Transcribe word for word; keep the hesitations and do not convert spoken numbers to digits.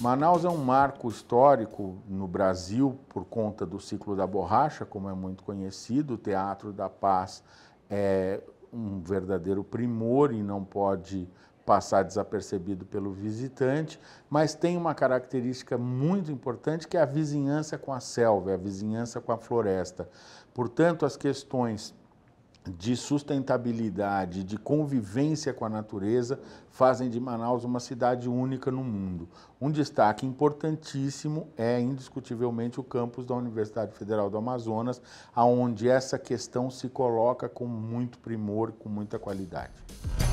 Manaus é um marco histórico no Brasil por conta do ciclo da borracha, como é muito conhecido. O Teatro da Paz é um verdadeiro primor e não pode passar desapercebido pelo visitante, mas tem uma característica muito importante que é a vizinhança com a selva, a vizinhança com a floresta. Portanto, as questões de sustentabilidade, de convivência com a natureza, fazem de Manaus uma cidade única no mundo. Um destaque importantíssimo é, indiscutivelmente, o campus da Universidade Federal do Amazonas, onde essa questão se coloca com muito primor, com muita qualidade.